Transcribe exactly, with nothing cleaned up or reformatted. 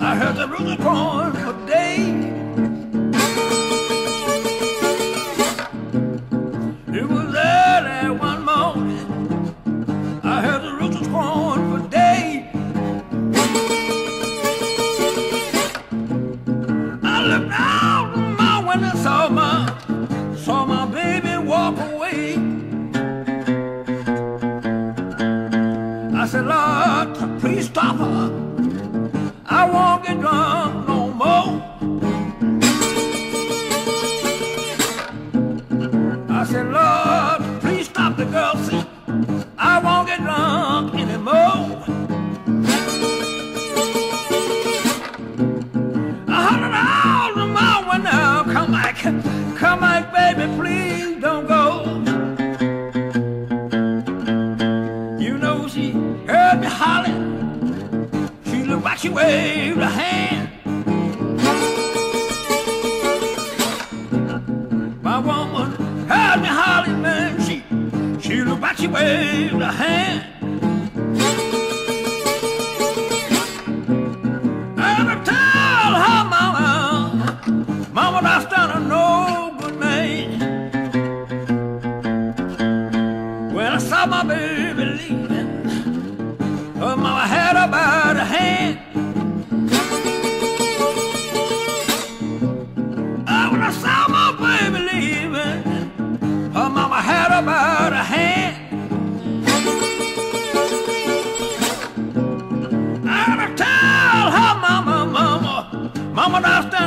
I heard the rooster crowing for days. It was early one morning. I heard the roosters crowing for days. I looked out of my window, saw my, saw my baby walk away. I said, Lord, please stop her. I won't get drunk no more. I said, Lord, please stop the girl, see, I won't get drunk anymore. I hollered out of my window, come back, come back, baby, please don't go. You know she heard me hollering. She looked like she waved a hand. My woman heard me hollering, man. She, she looked like she waved a hand. And I tell her mama, mama, that's done a no good man. When I saw my baby leaving, her mama had her by the hand. Oh, when I saw my baby leaving, her mama had her by the hand. And I tell her mama, mama, mama, that's